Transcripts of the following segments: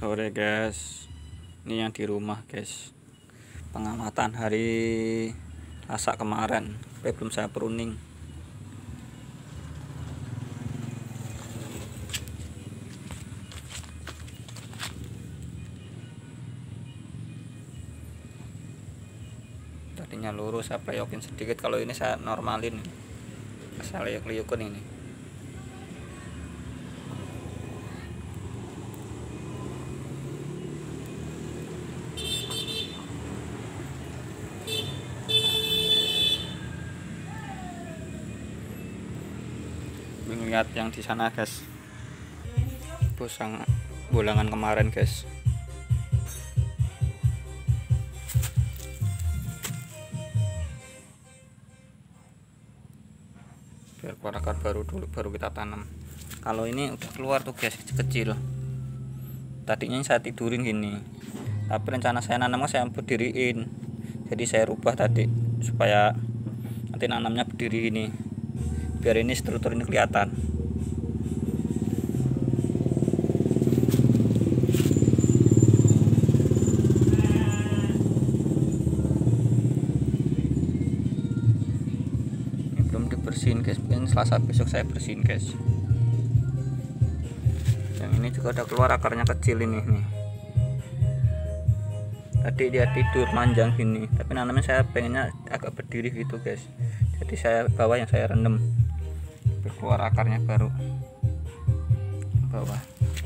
Sore guys, ini yang di rumah guys, pengamatan hari Selasa kemarin, tapi belum saya pruning. Tadinya lurus, saya pleyokin sedikit. Kalau ini saya normalin, saya liuk-liukin ini. Lihat yang di sana guys, busang bulangan kemarin guys. Biar keluar akar baru dulu, baru kita tanam. Kalau ini udah keluar tuh guys, kecil-kecil. Tadinya saya tidurin gini, tapi rencana saya nanam saya berdiriin, jadi saya rubah tadi supaya nanti nanamnya berdiri ini, biar ini struktur ini kelihatan. Ini belum dibersihin guys, mungkin Selasa besok saya bersihin guys. Yang ini juga ada keluar akarnya kecil ini nih. Tadi dia tidur manjang gini, tapi nanamnya saya pengennya agak berdiri gitu guys, jadi saya bawah yang saya rendam, keluar akarnya baru bawah.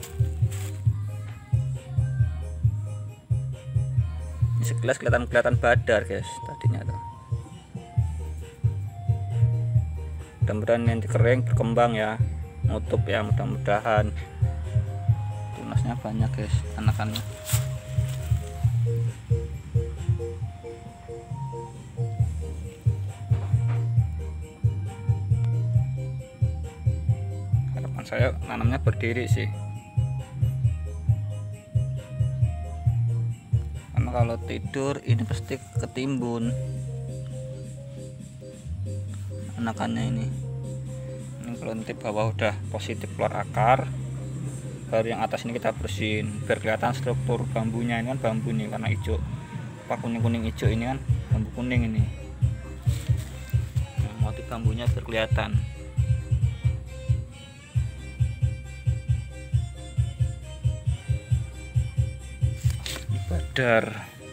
Ini sekilas kelihatan badar guys tadinya tuh. Mudah-mudahan nanti kering berkembang ya, nutup ya, mudah-mudahan. Tunasnya banyak guys, anakannya. Harapan saya nanamnya berdiri sih, karena kalau tidur ini pasti ketimbun anakannya ini. Kalau nanti bawah udah positif keluar akar, baru yang atas ini kita bersihin biar kelihatan struktur bambunya. Ini kan bambu nih, karena hijau, apa kuning-kuning hijau ini kan bambu kuning ini. Nah, motif bambunya biar kelihatan. Ini badar.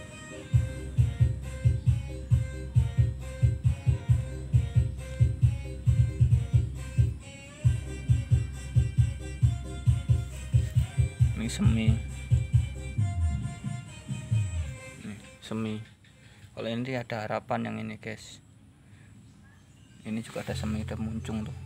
Ini semi. Kalau ini ada harapan yang ini guys, ini juga ada semi, udah muncung tuh.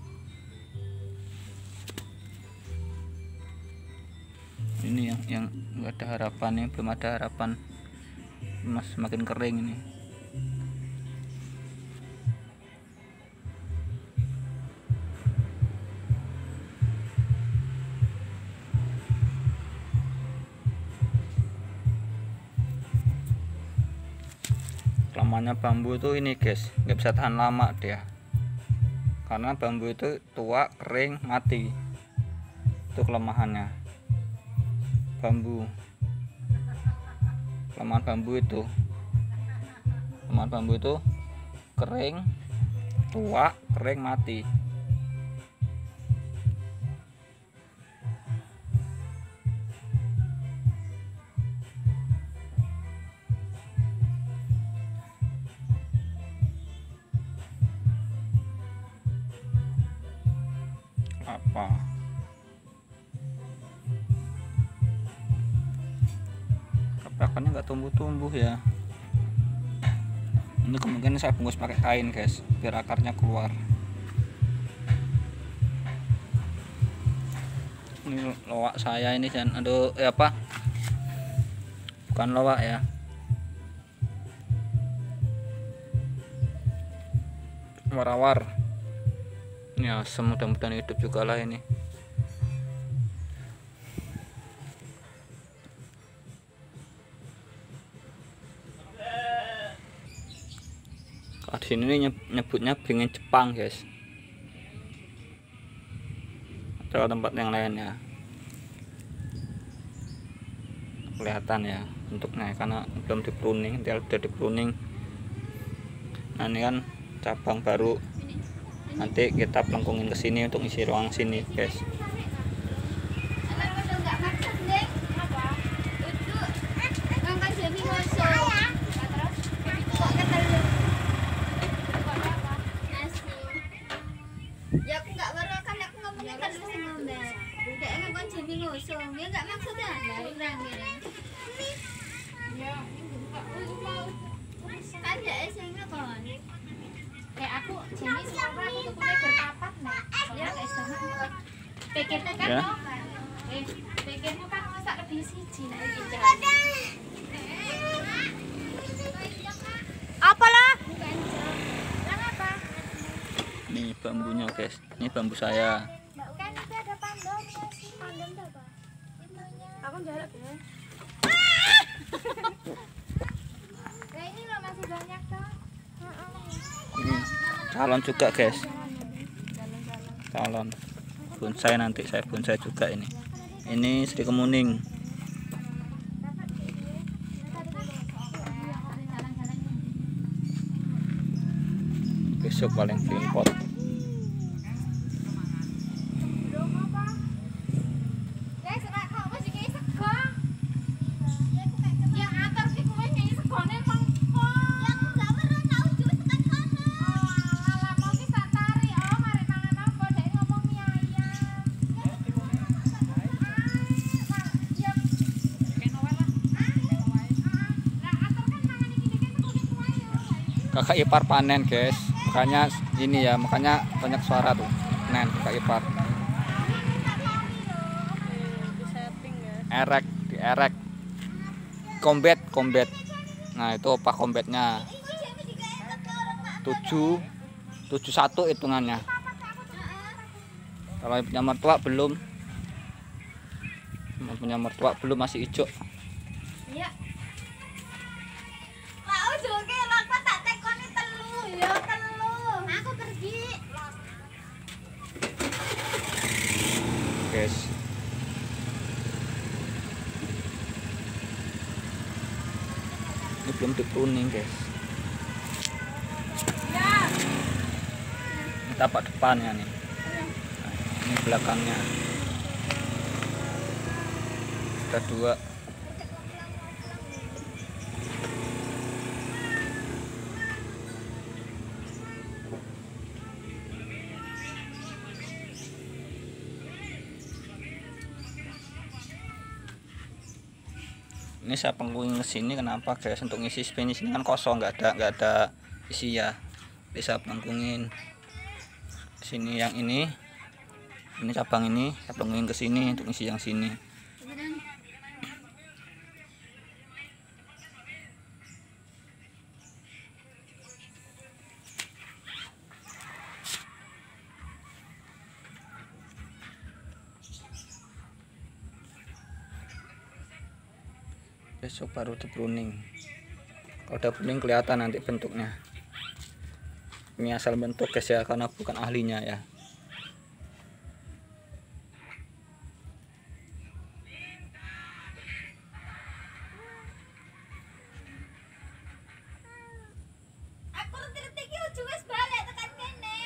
Ini yang nggak ada harapan, yang belum ada harapan, masih semakin kering ini. Kelemahannya bambu itu ini guys, nggak bisa tahan lama dia, karena bambu itu tua, kering, mati. Itu kelemahannya bambu. Kelemahan bambu itu kering, tua, kering, mati. Apa akarnya nggak tumbuh-tumbuh ya. Ini kemungkinan saya bungkus pakai kain guys, biar akarnya keluar. Ini loak saya ini, dan aduh apa, bukan loak ya, warawar. Ini asem, mudah-mudahan hidup juga lah ini. Kalau di sini nyebutnya beringin Jepang guys. Atau tempat yang lain ya. kelihatan ya bentuknya karena belum di pruning. Nanti udah di pruning, nah ini kan cabang baru, nanti kita pelengkungin ke sini untuk isi ruang sini guys. Ya aku nggak baru kan aku ngomongin kan lu sing ngombe. Udah emang kan jadi ngusung. Ya nggak maksudnya dari nangir. Ya, kan ya esengnya kon. Kayak aku jadi semua aku tuh berpapat nah. Ya kayak sama. Pikirnya kan Ya. pikirnya kan masak lebih siji nah iki. Apalah? Apa? Ini bambunya guys, ini bambu saya. Kan itu ada pandem, pandem apa? Aku jarak ya. Nah ini loh masih banyak toh. Ini calon juga guys, calon bonsai, nanti saya bonsai juga ini. Ini Sri Kemuning. Besok paling bikin pot. Kakak ipar panen guys, makanya ini ya, makanya banyak suara tuh. Nen kakak ipar. Erek, dierek. Kombet. Nah itu opak kombetnya. 71 hitungannya. Kalau punya mertua belum. Punya mertua belum, masih hijau. Iya. Lah ojoke lho aku tak tekoni telu ya telu. Aku pergi. Guys. Ini belum di pruning guys. Ini tapak depannya nih. Nah, ini belakangnya. Ada 2. Ini saya pelengkungin ke sini kenapa guys, untuk ngisi spinach ini kan kosong, nggak ada isi ya. Jadi saya pelengkungin sini yang ini cabang ini saya pelengkungin ke sini untuk ngisi yang sini. Besok baru di pruning. Kalau udah pruning kelihatan nanti bentuknya. Ini asal bentuk guys ya, karena bukan ahlinya ya. Aku ngerti iki ujung wis balik tekan kene.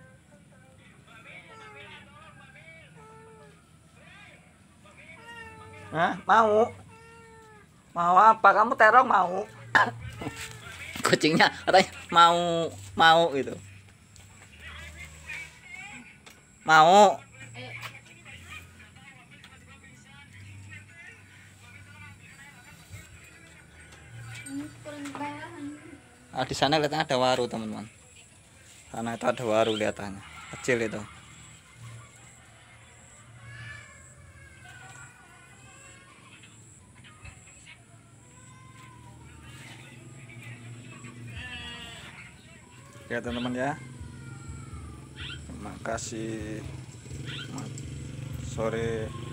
Hah? Mau apa? Kamu terong mau? Kucingnya katanya mau gitu. Mau. Ah, di sana kelihatannya ada waru teman-teman. Sana itu ada waru kelihatannya. Kecil itu. Ya teman-teman ya, terima kasih, sore.